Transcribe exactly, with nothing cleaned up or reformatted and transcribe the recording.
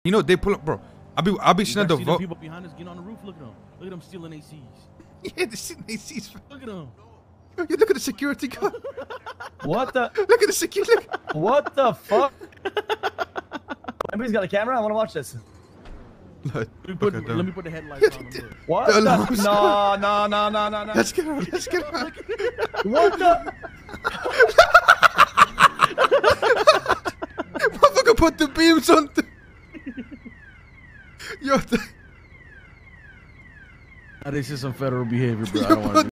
You know, they pull up, bro. I'll be, I'll be sitting at the vote. People behind us getting on the roof. Look at them. Look at them stealing A Cs. Yeah, they're stealing A Cs. Look at them. You look at the security guard. What the? Look at the security. Look. What the fuck? Anybody's got a camera? I want to watch this. Let me put, okay, let me put the headlights on them. What? The? No, no, no, no, no, no. Let's get her. Let's get her. What the? Motherfucker put the beams on. The... Yo, the... This is some federal behavior, bro. I don't want to